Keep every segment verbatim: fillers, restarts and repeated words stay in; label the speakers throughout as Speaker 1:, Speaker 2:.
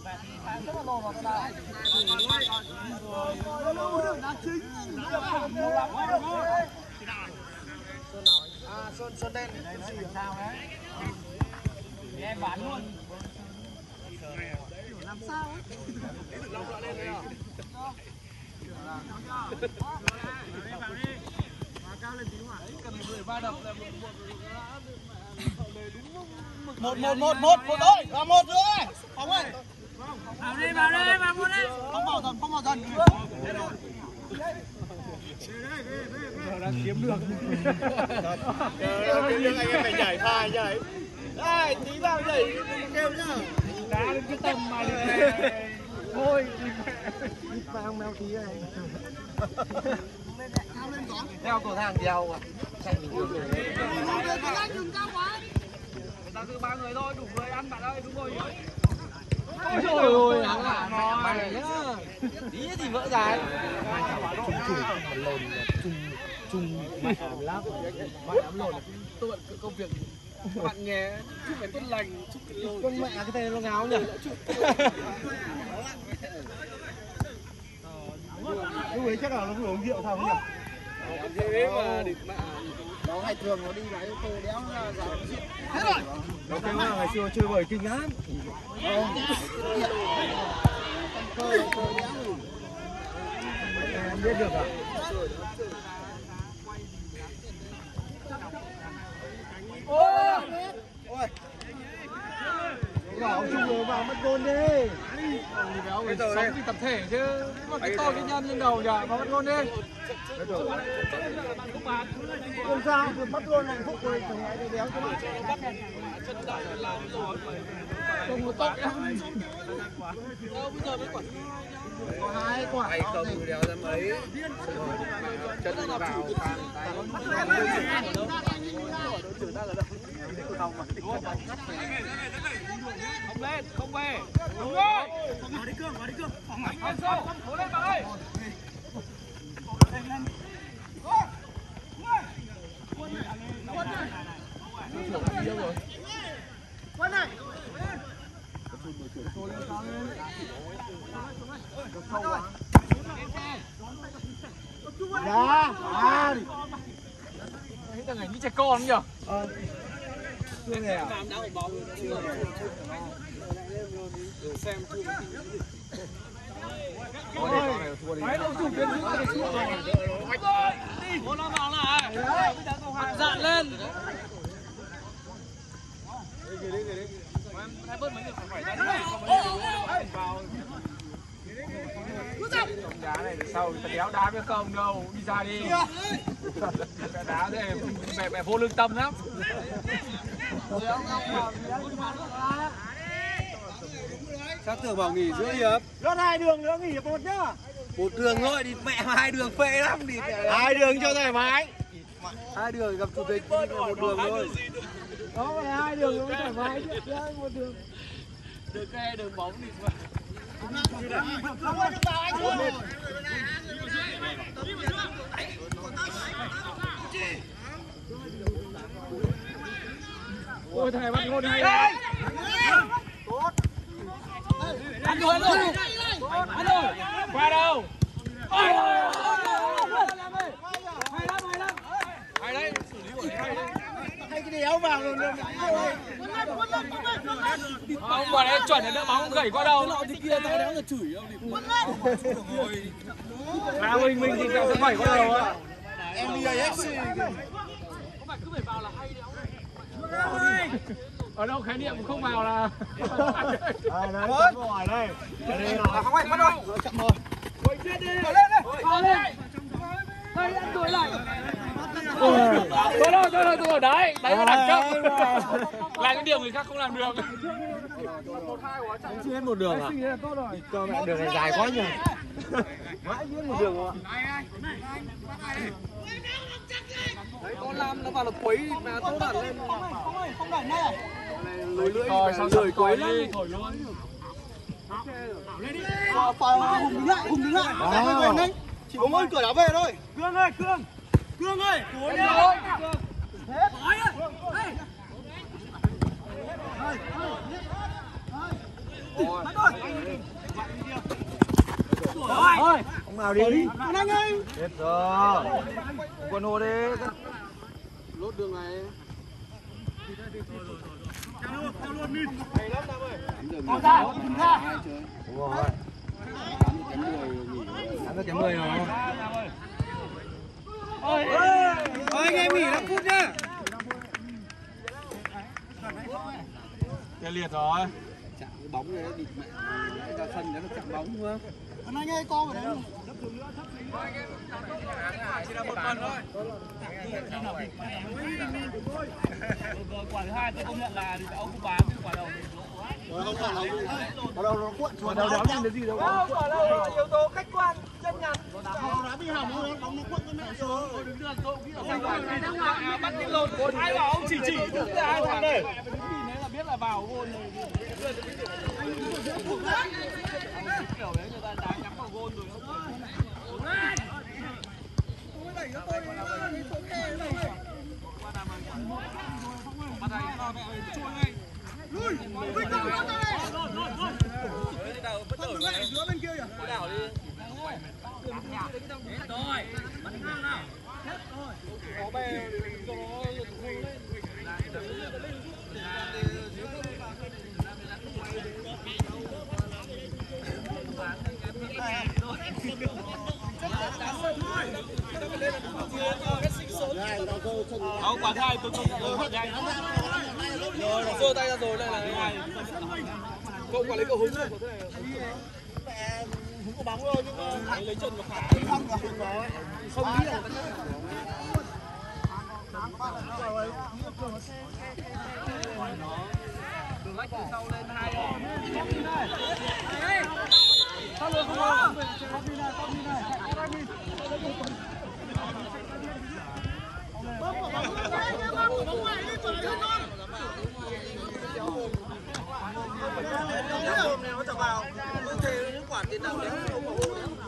Speaker 1: À, Sơn Sơn đen sao đấy? Em bán luôn. Làm sao ấy? Lên đây à? Vào đi. Cao lên tí mà. Cần mười ba đập là một một một một một thôi, vào một rồi. Không ơi. Vào đi, vào đi, vào một đi. Không vào dần, không vào dần. Đang kiếm được. Kiếm được anh em phải nhảy pha nhảy. Đây, tí vào nhảy kêu nhá. Đá lên cái tầm mà thôi. Đi vào mèo tí này. Theo cầu thang đeo à. Chạy bình thường rồi. Đừng cao quá. Người ta cứ ba người thôi, đủ người ăn bạn ơi, đúng rồi. Ôi trời ơi, ăn à mày nhá. Tí thì vỡ dài. Trung chủ mà lồn là chung chung mẹ làm lắm. Mẹ làm lồn là tôi bận công việc bạn nghe chúc phải tốt lành, chúc cái lồn. Con mẹ cái tên nó ngáo nhỉ. Lúc ấy chắc là nó vừa uống rượu sao không nhỉ? Thế mà địt mẹ. Nó ngày thường nó đi lái ô tô đéo là giả chuyện. Hết rồi. Nó kêu là ngày xưa chơi bời kinh lắm. Không. Cơ cơ đéo. Em biết được à? Ôi. Ôi. Bảo chung rồi vào mất gôn đi. Bây giờ sống thì tập thể chứ. Mà cái to cái nhân lên đầu nhỉ, vào mất gôn đi. Không sao, bắt gôn hạnh phúc rồi, thằng này đéo cho bạn. Không có tốt em. Đâu bây giờ mới quả. Có hai quả. Hay không đéo ra mấy. Chân vào tay. Không lên, không về. Đúng rồi. Vào đi Cương, vào đi Cương. Phòng sâu, cố lên bạn ơi. Lên lên. Quân này. Quân này. Quân này. Dạ. À. Cái thằng này như trẻ con nhỉ? Ờ. Cái này à? Xem chưa. Đấy, ông chủ bên giữ này xuống rồi. Đi. Muốn nó vào lại. Dạn lên. Hai bớt mấy người phải phải ra đi. Vào. Đá này sau ta đéo đá với không đâu, đi ra đi. Đá thế mẹ mẹ vô lương tâm lắm. Sao tưởng bảo nghỉ giữa hiệp? Lót hai đường nữa nghỉ hiệp một nhá. Một đường thôi đi mẹ hai đường phê lắm đi. Hai đường cho thoải mái. Hai đường gặp chủ tịch một đường thôi. Đó là hai đường mới thoải mái chứ, một đường. Đường cây đường bóng đi mà. Ôi thằng này bắt gôn hay đấy. Tốt. Ăn rồi, ăn rồi. Ăn rồi. Qua đâu? Ôi. Hay lắm, hay lắm. Hay đấy, xử lý của hay đấy. Hay cái đéo vào rồi. Ông quả đấy chuẩn là đỡ bóng gẩy qua đâu. Thì kia tao đéo là chửi ông thì. Là mình mình thì sẽ phải qua đầu á. Em đi ép xê. Không phải cứ phải vào là hay đéo. Ở đâu khái niệm không vào là. Đây đây, ngoài đây. Đây nào. Không anh bắt rồi. Chậm rồi. Ngồi chết đi. Lên đi. Vào lên. Đây ăn đuổi lại. Thôi thôi thôi thôi đấy, đấy là đẳng cấp. Làm cái điều người khác không làm được. Chưa hết một đường à? Cho mẹ đường này dài quá nhỉ. Mãi hết một đường rồi. Đấy con Lam nó vào là quấy mà tốt hẳn lên. Không ơi, không đẩy này. Lưỡi lưỡi rồi sao rời quấy lên. Thổi luôn. Phải hùng đứng lại, hùng đứng lại. Chỉ có mỗi cửa đá về thôi. Cương ơi, Cương. Cương ơi, cố lên. Hết. Thôi, ông nào đi. Anh ơi. Hết rồi. Quân hồ đi. Lốt đường này. Hay lắm Nam ơi. Con ra, con ra. Đúng rồi. tám giờ kém mười rồi. Ôi, ôi anh em nghỉ năm phút nhá. Cái liệt rồi. Chạm cái bóng này nó bị mẹ ra sân nó chạm bóng đúng không? Anh ơi con ở đấy. Chỉ là một phần thôi. Quả thứ hai tôi công nhận là ông không bám quả đầu. Không phải là quả đầu nó cuộn chuột đầu đéo nhìn thấy gì đâu. Không, quả đầu là yếu tố khách quan, chân nhặt. Nó đá bị hỏng luôn, bóng nó cuộn cái mẹ xuống. Tôi đứng đường tôi cũng biết là bắt cái lột. Ai bảo ông chỉ chỉ đứng ra hai thằng này. Đấy là biết là vào gôn rồi. Kiểu đấy người ta đá nhắm vào gôn rồi. Bắt này nó mẹ ơi chui ngay. Lui, lui tao bắt tao này. Đấy đầu bắt đầu này, giữa bên kia kìa. Có đảo đi. Hết rồi. Bắn ngang nào. Hết rồi. Có bè cho nó lên. Không, quả hai tôi không hết nhanh. Rồi, nó giơ tay ra rồi, đây là cái này. Cậu quả lấy cậu hứng rồi. Mẹ hứng có bóng thôi, nhưng mà lấy chân nó khả. Không nghĩ là đường lách từ sau lên hai rồi. Sao luôn không có? Không đi này, không đi này. Không đi. Bóng bóng ngoài đi, bóng ngoài đi, chuẩn hơn thôi. Hôm nay nó chọc vào, cứ thế những quả tiền đạo đấy không có hô đâu.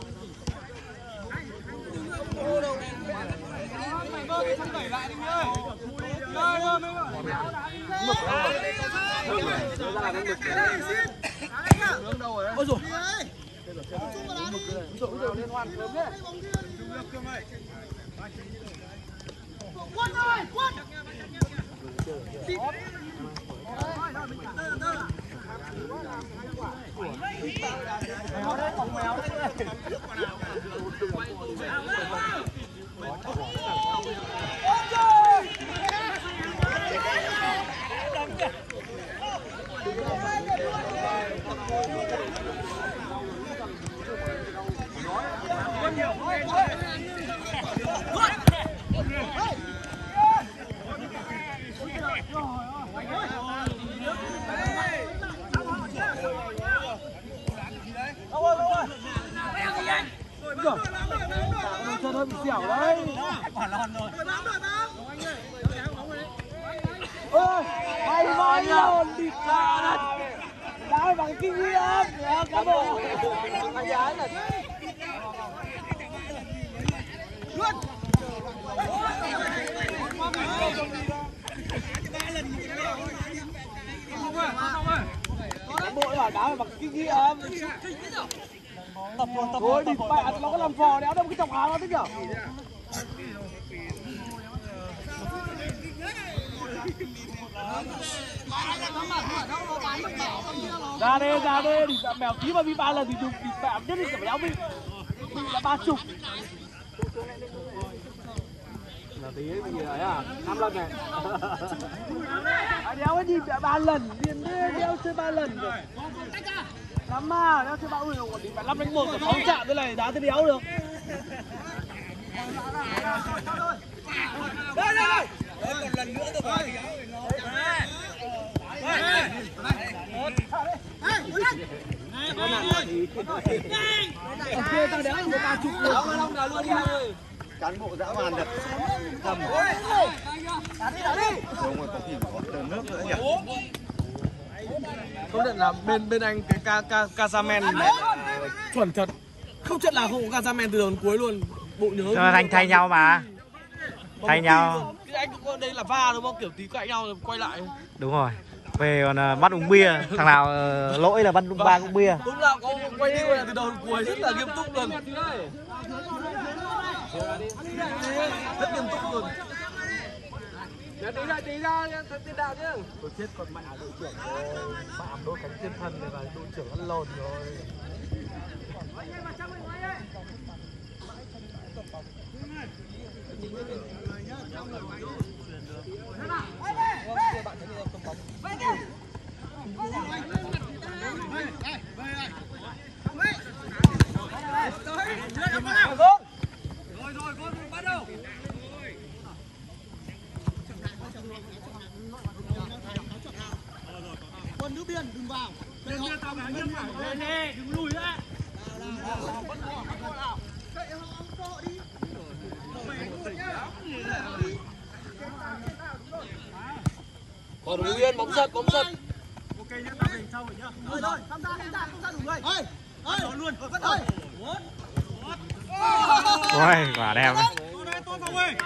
Speaker 1: Không hô đâu. Mày bơ cái chân đẩy lại đi ơi. Rồi rồi mấy bạn. Mực rồi. Ra là con mực. Hướng đâu rồi đấy? Ôi giời. Mực rồi liên hoan sớm đấy. Quân ơi, quân. Mèo đấy, con mèo đấy. Chân hơi bị xẻo đấy. Quả lon rồi. Ôi, hay voi lồn địt ra. Đá bằng kinh nghiệm. Cá bộ. Anh gái là luôn. Cá bộ bảo đá bằng kinh nghiệm. Tập rồi, tập rồi, địt mẹ nó có làm phò đéo đâu cái chọc áo nó thế nhở? Ra đây, ra đây, địt mẹ mèo tí mà bị ba lần thì đục, địt mẹ nhất định phải đéo bị bị là ba chục. Là tí ấy bị ấy à? Năm lần này. Đéo cái gì mẹ ba lần, liền đéo chơi ba lần rồi. Lắm mà, đéo chơi ba lần còn phải năm đánh một còn phóng chạm thế này đá thế đéo được. Đây đây. Còn lần nữa rồi. Con nào thì ở kia tao đéo người ta chụp được. Không nào luôn đi ơi. Cán bộ dã man thật. Thầm. Đá đi, đá đi. Không có khi có tờ nước nữa nhỉ. Công nhận là bên bên anh cái ca ca Casamen này chuẩn thật. Không trận nào không có Casamen từ đầu đến cuối luôn. Bộ nhớ.
Speaker 2: Cho thành thay nhau mà. Thay nhau.
Speaker 1: Cái anh cũng đây là va đúng không? Kiểu tí cãi nhau rồi quay lại.
Speaker 2: Đúng rồi. Về còn uh, bắt uống bia, thằng nào uh, lỗi là bắt uống ba uống bia.
Speaker 1: Đúng là có quay đi quay lại từ đầu đến cuối rất là nghiêm túc luôn. Rất nghiêm túc luôn. Tí ra tí ra tiền đạo chứ. Tôi chết con mẹ đội trưởng rồi. Phạm đôi cánh thiên thần này là đội trưởng ăn lồn rồi. Rồi rồi con bắt đầu.
Speaker 3: Quân nước biên đừng vào.
Speaker 1: Biên biên tao cả nghiêm phải lên đi, đừng lùi nữa. Còn Phú Yên bóng giật bóng giật. Ok nhá, tao về sau rồi nhá.
Speaker 3: Rồi rồi, tham gia tham gia tham gia đủ người. Ơi, ơi, luôn. Ơi.
Speaker 2: Ôi, quả đẹp đấy.
Speaker 1: Tôi đây, tôi vào ơi.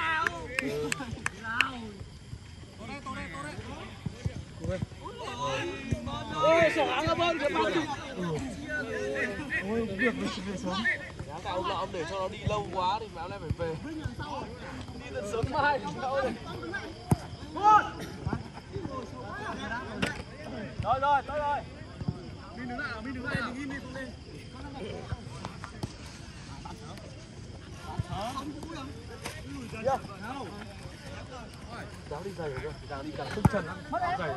Speaker 1: Ôi, sổ áng ấp ơn, cái bóng đi. Ôi, cái việc mình về sớm. Đáng cả ông là ông để cho nó đi lâu quá thì báo lại phải về. Đi tận sớm mai thì sao đây. Rồi rồi, tôi rồi. Mình đứng lại, mình đứng lại, mình im đi, tôi lên. Dám đi giày rồi, dám đi càng tức chân lắm. Giày.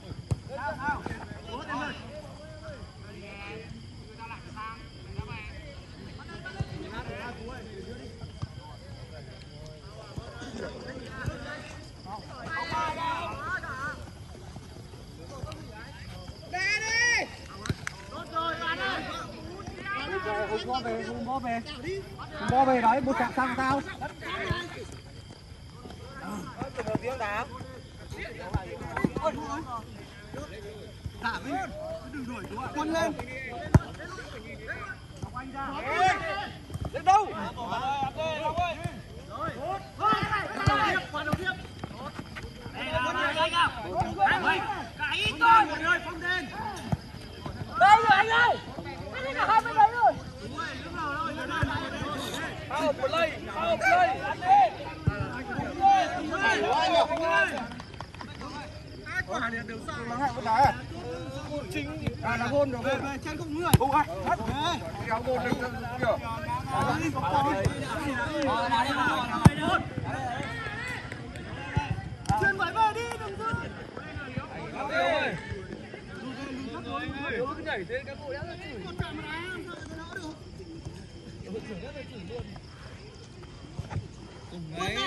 Speaker 1: Hùng bó về, hùng bó về. Hùng bó về đấy, một chạm sang tao. Được tiếng đá. Thả đi. Đừng đuổi chú ạ. Quân lên. Anh ra. Đến đâu? Rồi. Qua đầu tiếp. Đây là anh nào. Cái ít thôi. Một ơi, phong đen. Đây rồi anh ơi. Anh ấy cả hai bên đấy rồi. Sao một lây, sao một lây. Ăn đi. Quả này đều sao lắng hạng con đá à? Chính à là gôn rồi. Về về chân không người. Không ai. Hết. Kéo gôn được kìa. Chân phải về đi đừng giữ. Đứa cứ nhảy trên cái bụi đã là chửi. Đấy.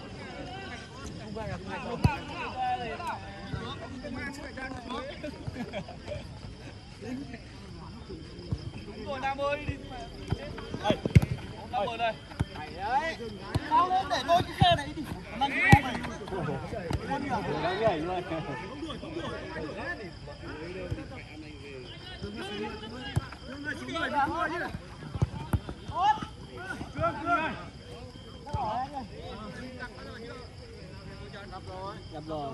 Speaker 1: Đúng rồi Nam ơi đi. Đây. Nam ơi đây. Đấy. Tao lên để tôi cái khe này đi. Mang cái này. Đang nhảy luôn. Không đuổi, không đuổi. Chúng người chúng người chứ. Cương cương. Gặp rồi. Gặp rồi.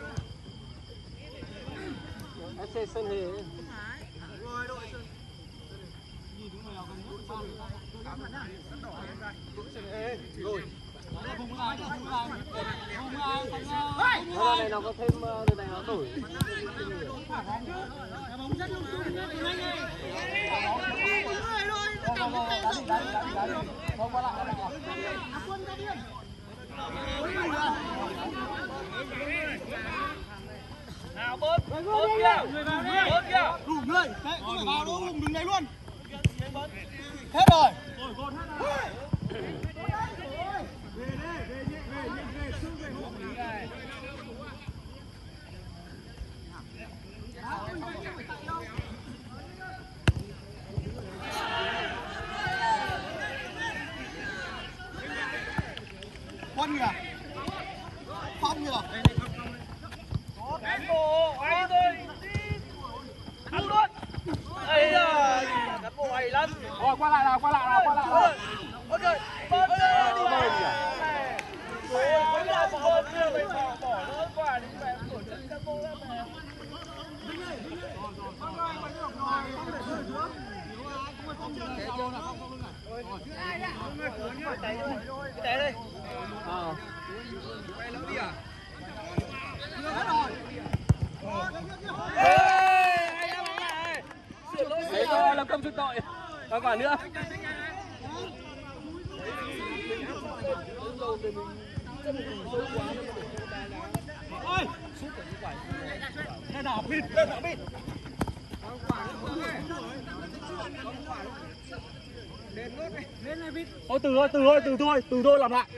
Speaker 1: ép xê Sơn Hề. Rồi đội Sơn. Nhìn đúng người nào gần nhất. Rồi. Không ai, không ai. Không ai, không ai. Đây này nó có thêm đây này nó đổi. Bóng rất lung tung nha anh ơi. Người thôi, nó cầm cái tay rộng rồi. Không qua lại. Quân ra biên. Nào bớt, bớt kìa, bớt kìa. Đủ người, đấy, không phải vào đâu, Hùng đứng đấy luôn. Hết rồi. Rồi, gôn hết rồi. Về đây, về nhẹ, về nhẹ, về, xuống về Hùng. Quân kìa. Phong kìa. Anh bộ, anh thôi. Ăn luôn. Đây là cán bộ hay lắm. Rồi qua lại nào, qua lại nào, qua lại nào. Ok. Bớt đi. Đi bơi kìa. Rồi, có nhà bỏ bớt kia phải bỏ bỏ nữa quả đi mẹ tổ chức cán bộ ra mẹ. Té đi. Ờ. Quay lỡ đi à? Ê, anh em này. Sửa lỗi sửa rồi, làm công chuộc tội. Và quả nữa.
Speaker 3: Ôi. Lên đỏ pin, lên đỏ pin.
Speaker 1: Thôi từ thôi, từ thôi, từ thôi, từ thôi làm lại.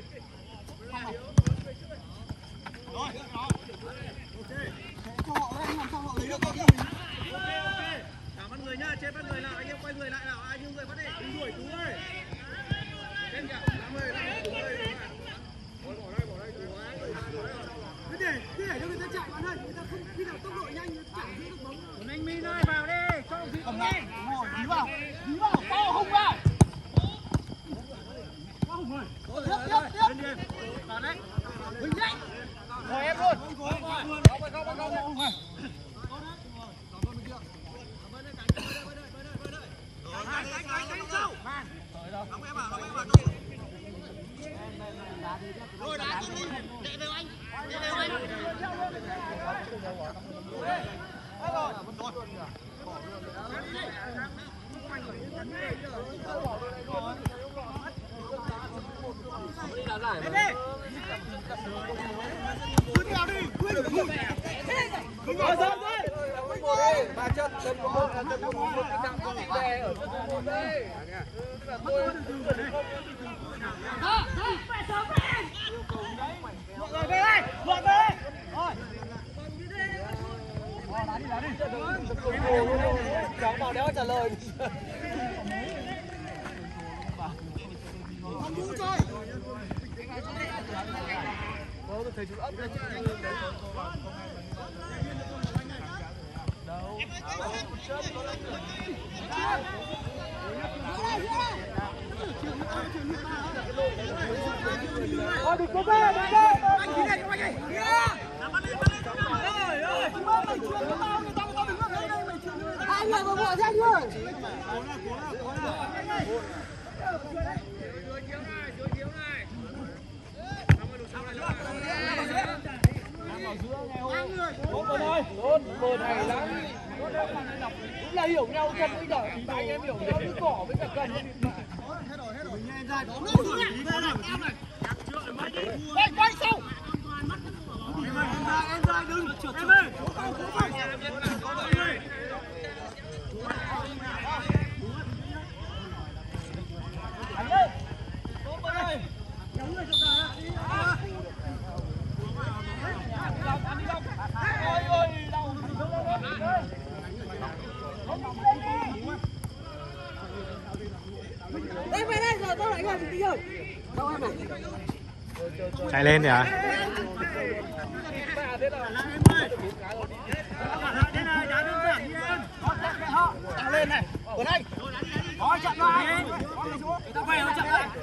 Speaker 3: Rồi, rồi. Cho họ anh làm sao họ lấy được cái gì? Cả bắt người nhá, trên bắt người nào, anh em quay người lại nào, ai như người bắt đi. Đừng đuổi Tú ơi. Lên kìa, năm mươi, năm mươi, Tú ơi. Bỏ đây, bỏ đây, Tú ơi. Cứ để, cứ để cho người ta chạy bạn ơi, người ta không khi nào tốc độ nhanh nó chạy giữ được bóng. Của anh Min ơi, vào đi, cho ông Phi không nhanh. Ngồi, dí vào, dí vào, to hùng vào. To hùng rồi. Tiếp, tiếp, tiếp. Lên đi em. Vào đấy. Huỳnh nhanh. Rồi em luôn. Không, không, không, không, không, không, không. Rồi đá đi, chạy đều anh, chạy đều anh.
Speaker 1: Đi đá giải mà.
Speaker 3: Quên vào đi, quên. Đúng rồi, rồi, rồi.
Speaker 1: Ba chân, chân có một, chân có một, cái nặng con xe ở chân có một đây. Tôi
Speaker 3: Đó, đó, về sớm về. Mọi người về đây, mọi người về. Rồi. Rồi, đá đi, đá đi.
Speaker 1: cháu vào đéo trả lời.
Speaker 3: Không vũ chơi.
Speaker 1: Tôi thấy chú ấp lên chứ. Đâu.
Speaker 3: Ôi đừng có về, đừng về. Anh đi đây cho anh ơi. Ơi ơi. Mày chuyện cho tao, người ta người ta đứng ở đây đây mày chuyện người ta. Hai người vào vội ra chưa? Cố nào, cố nào, cố nào.
Speaker 1: Chúa chiếu này, chúa chiếu này.
Speaker 3: Tốt ơi.
Speaker 1: Tốt, bờ này lắm. Cũng là hiểu nhau chân với đỏ, anh em hiểu nhau với cỏ với cả cần.
Speaker 3: Hết rồi, hết rồi. Mình nghe ra. Đó nó đuổi đi về này. Quay quay sau. Em ra, em ra đừng. Em ơi. Anh ơi. Tốt ơi. Kéo người cho ta. Đi đâu? Ôi ôi, đau. Đây về đây rồi tôi lại gọi tí rồi. Đâu em này.
Speaker 2: Chạy lên kìa.
Speaker 3: Lên này. Ở đây. Có chặn rồi. Tao về nó chặn lại.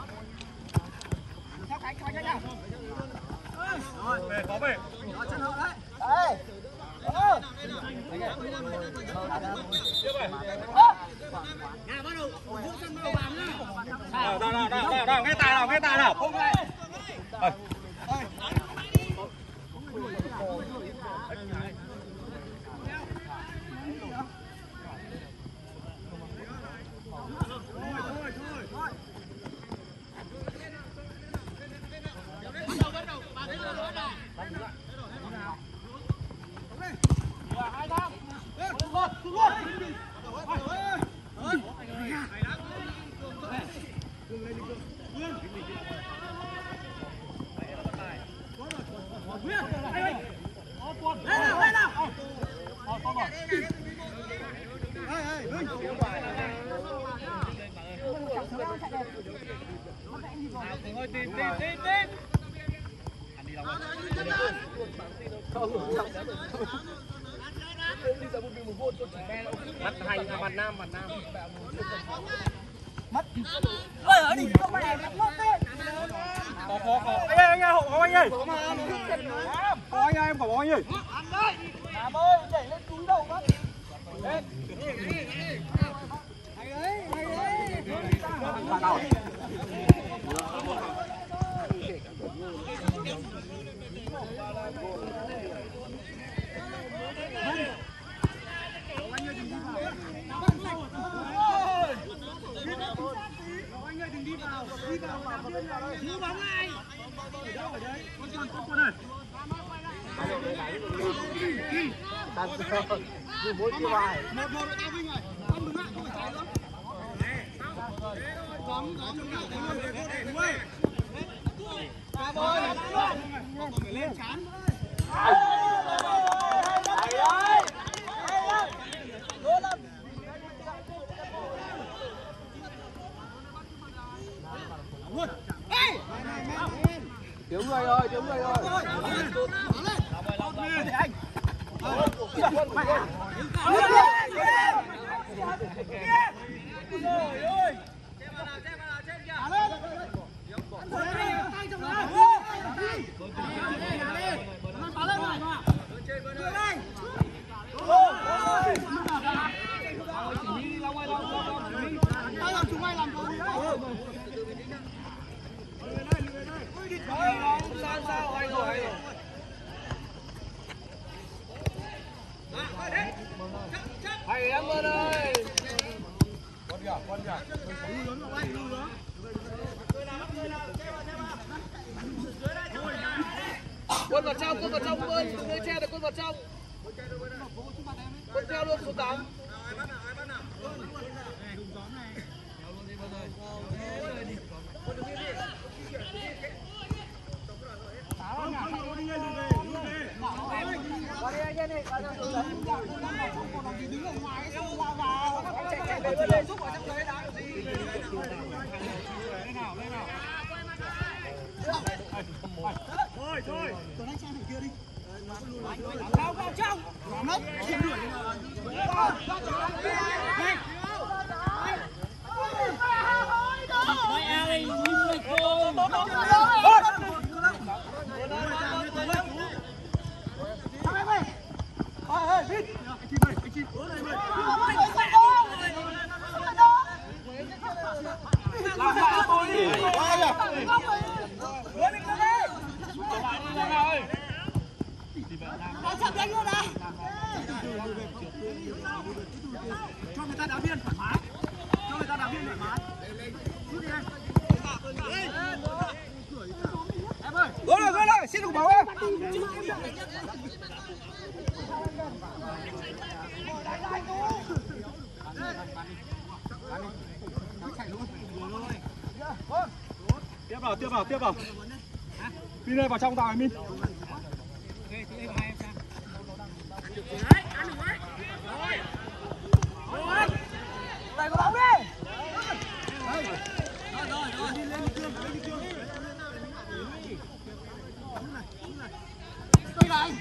Speaker 3: Theo cánh cánh cánh nào. Rồi, về có về. Có chân hậu đấy. Đây. Ờ. Nào bắt đầu. Vũ sân bắt đầu vào nhá. Nào, nào, nào, nào, nào, nghe tài nào, nghe tài nào. Không lại. Ơi. Ơi. Thôi tìm tìm tìm tìm. Anh đi đâu rồi? Không. Đi ra một đường một vô cho chỉ be đâu. Mặt hành là mặt nam, mặt nam. Mắt. Ơi ở đỉnh không này nó mất đấy. Có có có. Anh ơi anh ơi, hộ anh ơi. Có anh ơi, em có anh ơi. Anh ơi. Làm ơi, đẩy lên túi đầu mất.
Speaker 1: Thiếu người rồi, thiếu người rồi. Hay lắm Quân ơi. Quân kìa, quân kìa. Quân vào trong, quân vào trong Quân, đừng lấy che được Quân vào trong. Quân theo luôn số tám.
Speaker 3: Thôi thôi.
Speaker 4: Tuấn Anh sang thằng kia đi. Vào vào trong. Mất. Mày ao đi, mày cô.
Speaker 3: Cho người ta đá viên thoải mái. Cho người ta đá viên thoải mái. Rút đi em. Em ơi.
Speaker 1: Rồi rồi rồi, xin đủ bóng em.
Speaker 3: Tiếp vào, tiếp vào, tiếp vào. Min ơi, vào trong tàu Min.
Speaker 1: Đẩy có bóng đi.
Speaker 3: Rồi rồi rồi, đi lên đi cương, lên đi cương.
Speaker 4: Tôi này.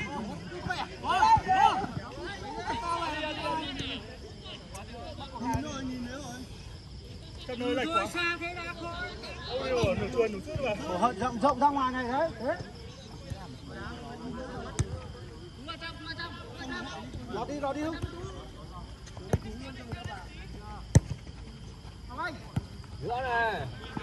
Speaker 3: Nhìn rồi, nhìn nữa rồi. Các nơi lệch quá.
Speaker 4: Xa thế nào thôi.
Speaker 3: Ôi ôi, nửa chuồn, nửa chút mà.
Speaker 4: Ủa, rộng rộng ra ngoài này đấy. Đấy. Lọt đi, lọt đi không?
Speaker 1: Nữa này.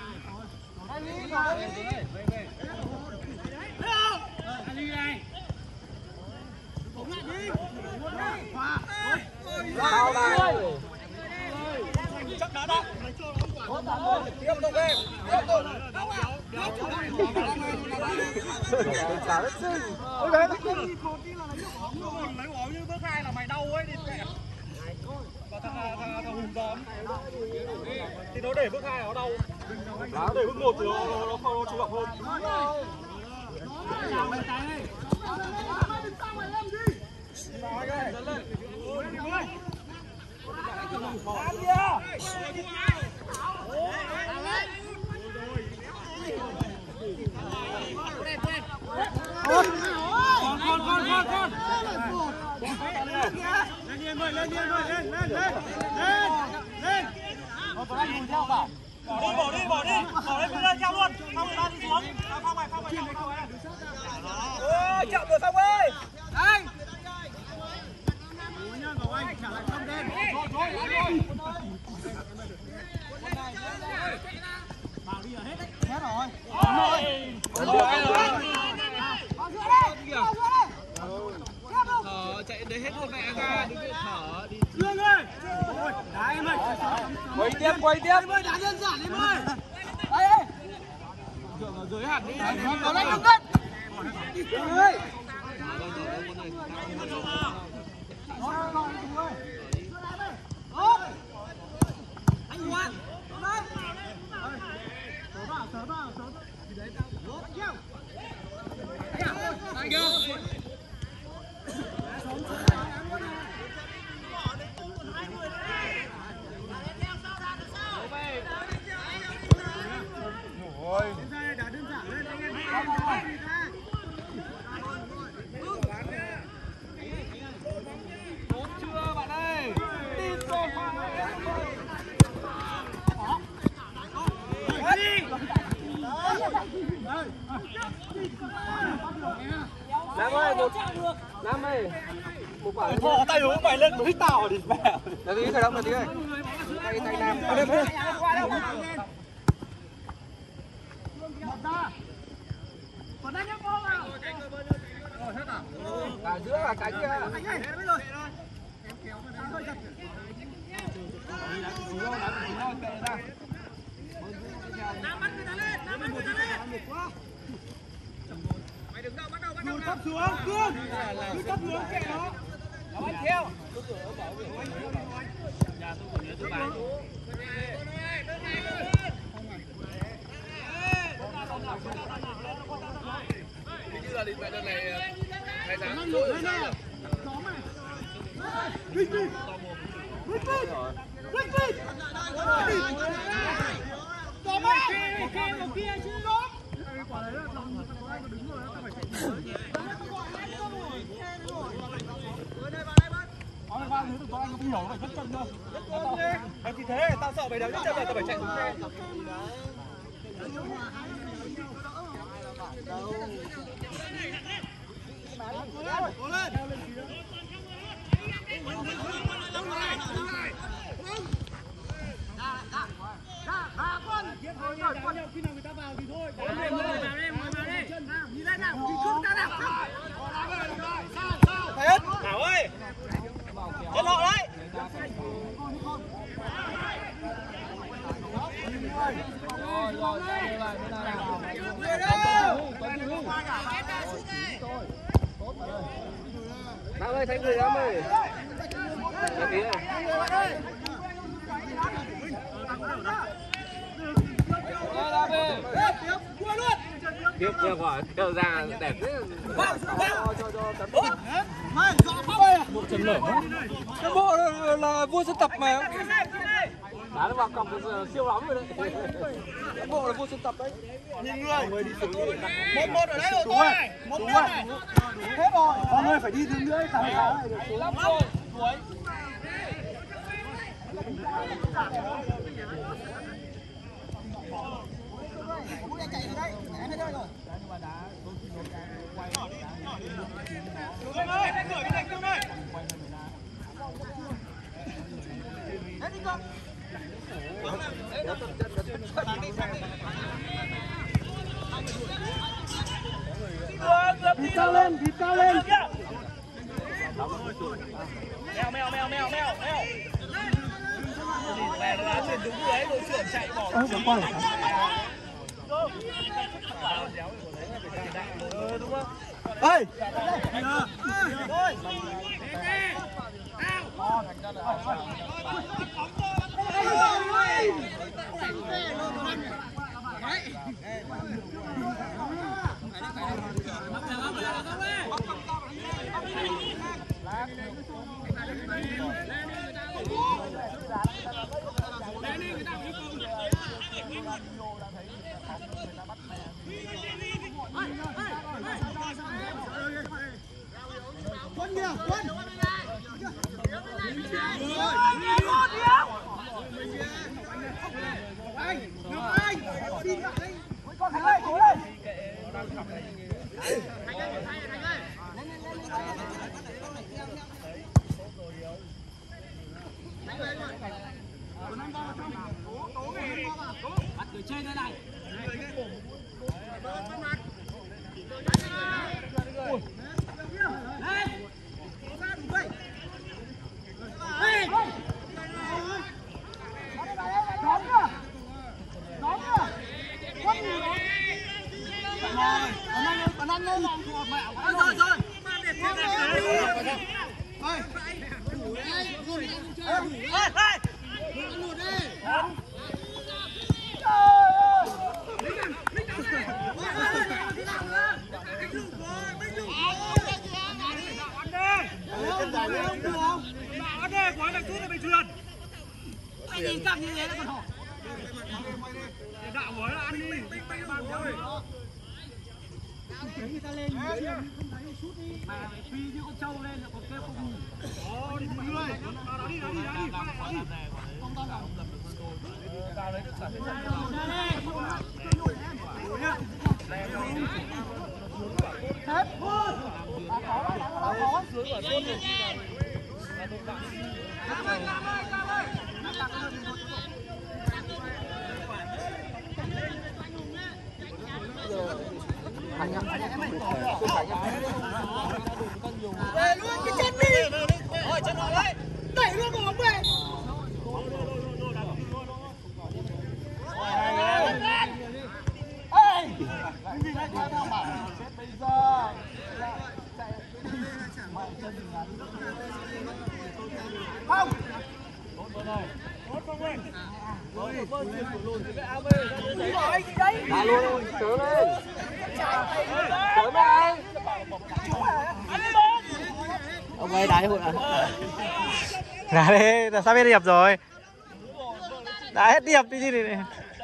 Speaker 1: Sao này?
Speaker 3: Chắc đá đó.
Speaker 1: Tiếp tục em. Tiếp tục. Trả đất xinh. Ôi đấy.
Speaker 3: Lấy bóng như bước hai là mày đau ấy đi mẹ. Và thằng thằng thằng Hùng đón. Thì nó để bước hai nó đau. Nó để bước một thì nó nó nó nó chủ động hơn.
Speaker 4: Con con con con con.
Speaker 3: Lên đi em ơi, lên đi em ơi, lên lên lên. Lên. Lên.
Speaker 4: Tuấn Anh lùi theo vào.
Speaker 3: Bỏ đi, bỏ đi, bỏ đi. Bỏ đi, lên theo luôn. Không người ta đi xuống. Không mày, không mày, không mày.
Speaker 1: Ôi, chậm rồi Phong ơi.
Speaker 4: Đây.
Speaker 3: Ủa nhân bảo anh trả lại không đi.
Speaker 1: Quay tiếp, quay tiếp.
Speaker 4: Em ơi, đá đơn giản em ơi.
Speaker 1: Đây đây. Dưới hẳn đi. Có lên không cất. Ơi.
Speaker 4: Anh Hoàng. Đây.
Speaker 1: Anh kêu.
Speaker 3: Rồi. Đá đơn giản lên anh em.
Speaker 1: Tốt chưa bạn ơi? Đi rồi. Nam ơi, một Nam ơi. Một quả.
Speaker 3: Thọ tay hướng mày lên núi tàu đi mẹ.
Speaker 1: Là tí khởi động là tí ơi. Tay tay Nam. Ở đây đây.
Speaker 4: Còn đang nhấc bóng vào.
Speaker 1: Rồi hết à? Cả giữa là cánh kia.
Speaker 4: Anh ơi, bây giờ. Nam bắt người ta lên, Nam bắt người ta lên.
Speaker 1: Mày đừng đâu, bắt đầu, bắt đầu.
Speaker 3: Cương thấp xuống, Cương. Cứ thấp xuống kệ nó.
Speaker 1: Nó bắt theo. Như là định mẹ đợt này ngày tháng rồi sao?
Speaker 3: Vinh Vinh. Vinh Vinh. Vinh Vinh.
Speaker 4: Đó mà. Một kia, một kia chứ đó.
Speaker 3: Quả đấy là lòng có ai đứng rồi, tao phải chạy. Nói ba thứ có anh không hiểu phải vứt chân thôi. Anh thì thế, tao sợ mày đéo vứt chân là tao phải chạy xuống xe. Cố lên. Khi nào người ta vào thì thôi.
Speaker 4: Mời vào đây, mời vào đây. Nhìn lên nào, nhìn cưng ta nào.
Speaker 3: Hết. Thảo ơi. Chân họ đấy.
Speaker 1: Rồi rồi, đây là thế nào? Nam ơi, thấy người Nam ơi. Cái phía này. Tiếp theo quả kêu ra đẹp thế. Cho cho cho cán bộ. Một trận lở. Cán bộ là vua dân tập mà. Đá nó vào cọc siêu lắm rồi đấy. Cán bộ là vua dân tập đấy.
Speaker 3: Nhìn người. Một một ở đấy rồi tôi. Một một này. Hết rồi. Mọi người phải đi đứng nữa thằng này được số lắm rồi. Cuối. Cương ơi, anh gửi cái này Cương ơi. Hết đi Cương. Thịt cao lên, thịt cao lên. Mèo mèo mèo mèo mèo mèo. Mẹ nó chuyển đúng người ấy, đội trưởng chạy bỏ. Ơ, vẫn quay hả? Ừ, đúng không? Ê! Thôi! Quân kìa, quân! Anh, Ngọc Anh, xin lại đây. Con Thành ơi, cố lên. Thành ơi, Thành ơi. Bắt người chơi đây này. Lên.
Speaker 4: nhắc như thế nó còn hỏi.
Speaker 3: Đạo mới là ăn đi, đi bay bàn thôi.
Speaker 4: Người ta lên không thấy sút đi. Mà phi như con trâu lên là còn kêu không ngủ.
Speaker 3: Ồ, đi mọi người. Đó đi, đó đi, đó đi, qua lại, đó đi.
Speaker 4: Không to đâu.
Speaker 3: Vào lấy được cả.
Speaker 4: Hết. Khó quá, khó quá.
Speaker 3: Xuống ở luôn rồi.
Speaker 4: Cam ơi, Cam ơi, Cam ơi. Về luôn cái chân đi. Rồi chân rồi đấy. Đẩy luôn quả bóng về. Ê! Cái gì đấy theo bảo chết bây giờ. Không. Rồi gì đấy?
Speaker 1: Đá luôn, sớm lên. Sớm lên. Ông ấy đá hội à?
Speaker 2: Đá đi, là sắp hết điệp rồi. Đã hết điệp đi chứ này.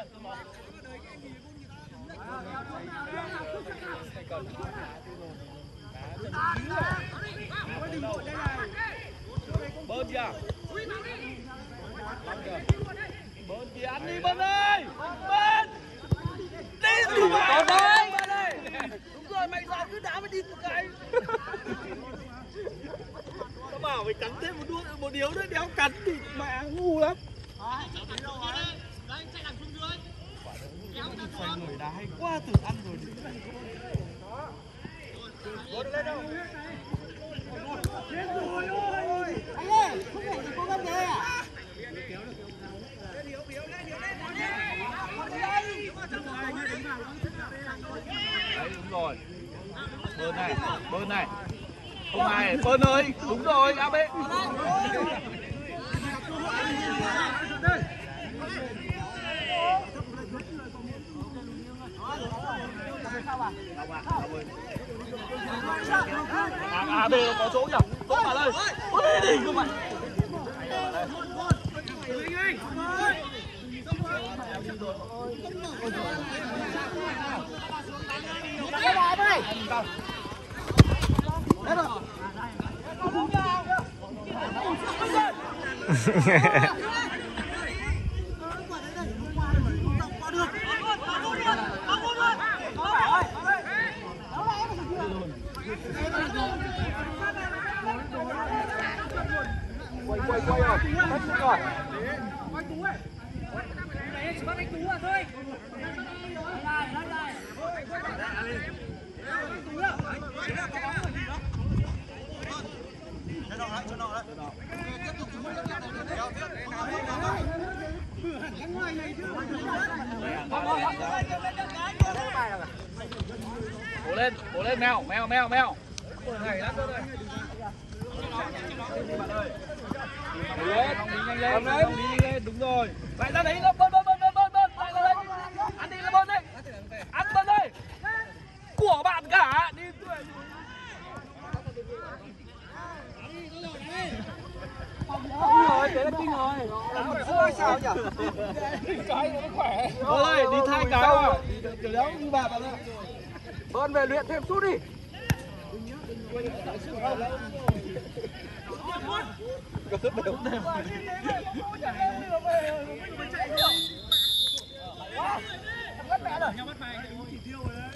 Speaker 3: Bơn kìa. Bơn kìa, ăn đi Bơn ơi. Bơn. Đi từ
Speaker 1: Bơn ơi.
Speaker 3: Đúng rồi, mày giờ cứ đá mới đi một cái. Tao bảo mày cắn thêm một đuôi, một điếu nữa đéo cắn thì mẹ ngu lắm. Xoay người đá hay quá, từ ăn rồi. Bơn lên đâu.
Speaker 4: Anh ơi, không phải là có gấp ghế à?
Speaker 3: Đấy, đúng rồi. Bơn này, Bơn này. Không ai, Bơn ơi, đúng rồi, a bê. A bê nó có chỗ nhỉ? Tốt mà đây. Ôi đi cơ mà.
Speaker 4: Cái bò đây. Đấy rồi.
Speaker 1: Quay quay quay rồi. Hết sức rồi.
Speaker 4: Quay Tú ơi. Đấy, chỉ có anh Tú à thôi. Đây đây đây. Tú à.
Speaker 3: Cho nó lại, cho nó lại. Tiếp tục chúng mình kéo tiếp.
Speaker 4: Anh ngoài này chứ.
Speaker 3: Cố lên, cố lên mèo, mèo, mèo, mèo. Này lắm rồi. Lên, nhanh lên, nhanh lên, đúng rồi. Lại ra đấy, bơn bơn bơn bơn bơn bơn, lại ra đây. Ăn đi là bơn đi. Ăn bơn đây. Của bạn cả, đi tuổi.
Speaker 1: Rồi, thế là kinh rồi. Ôi sao nhỉ?
Speaker 3: Cái nó khỏe. Ơi, đi thay cái vào. Kiểu đéo như bà bạn ạ.
Speaker 1: Bơn về luyện thêm chút đi.
Speaker 3: Có sức đều.
Speaker 4: Bắt mẹ rồi.